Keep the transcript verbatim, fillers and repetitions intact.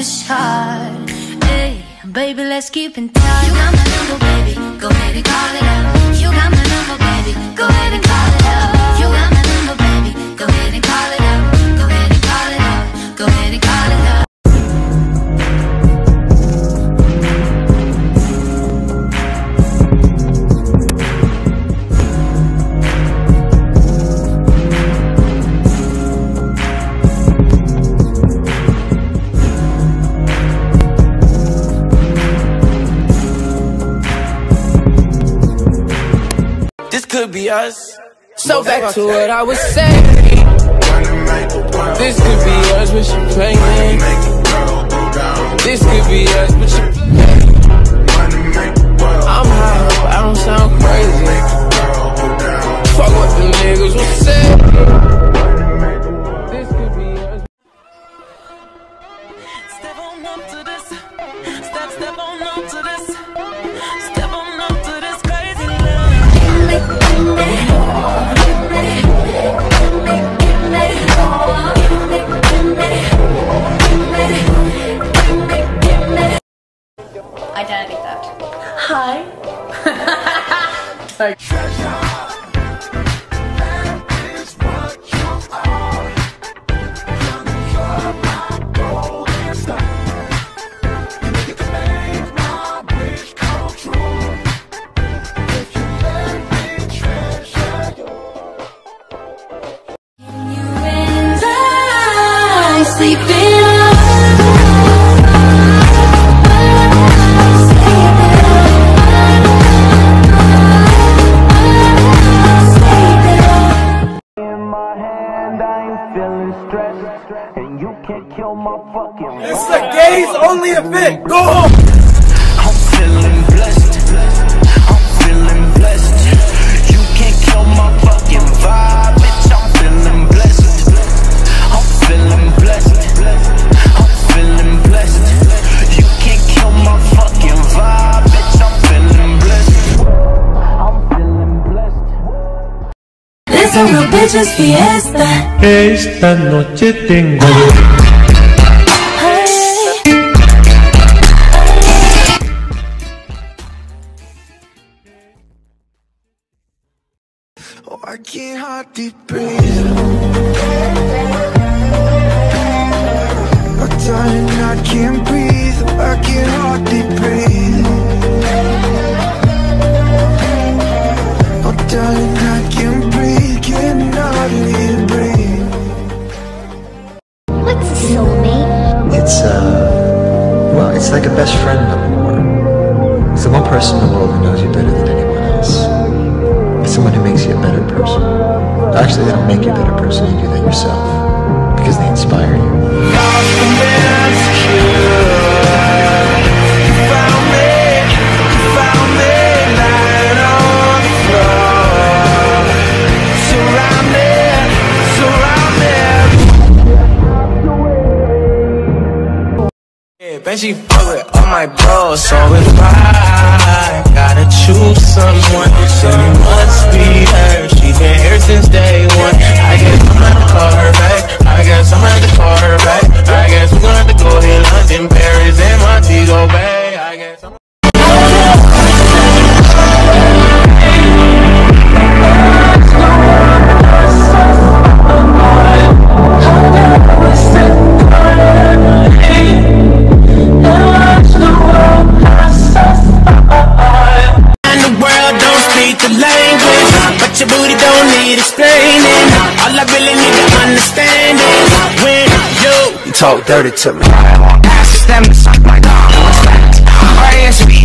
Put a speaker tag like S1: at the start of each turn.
S1: shot. Hey, baby, let's keep in touch. You got my number, baby, go ahead and call it out. You got my number, baby, go ahead and call it out. You got my number, baby, go ahead and call it out. Go ahead and call it out. Go ahead and call it out.
S2: Could be us. So back to what I was saying. This could be us, but you playing. This could be us, but you playing. I'm high, but I don't sound crazy. Fuck what the niggas will say. This could be us. Step on up to this. Step, step on up to this. Step on up to this crazy love.
S1: Identity theft.
S3: Hi. Sorry.
S1: Sleeping
S2: It's a gays only event. Go home.
S4: I'm feeling blessed. I'm feeling blessed. You can't kill my fucking vibe, bitch. I'm feeling blessed. I'm feeling blessed. I'm feeling blessed. You can't kill my fucking vibe, bitch. I'm feeling blessed. I'm feeling blessed.
S1: It's a real bitches fiesta.
S5: Esta noche tengo
S4: Oh, I can't hardly breathe. Oh, darling, I can't breathe. I can't hardly breathe. Oh, darling, I can't breathe. Can hardly breathe.
S6: What's a soulmate?
S7: It's, uh, well, it's like a best friend of war. It's the one person in the world who knows you better than anyone else. It's someone who makes you a better person. Actually, they don't make you a better person, you do that yourself. Because they inspire you.
S2: And she fuck with all my bros, so if I gotta choose someone, then it must be her. She's been here since day one. I guess I'm gonna have to call her back. I guess I'm gonna have to call her back. I guess we're gonna have to go to London, Paris, and Montego Bay. I guess I'm your booty don't need explaining. All I really need to understand is when you
S4: talk dirty to me. Ask them to suck my dog. What's that? R A S B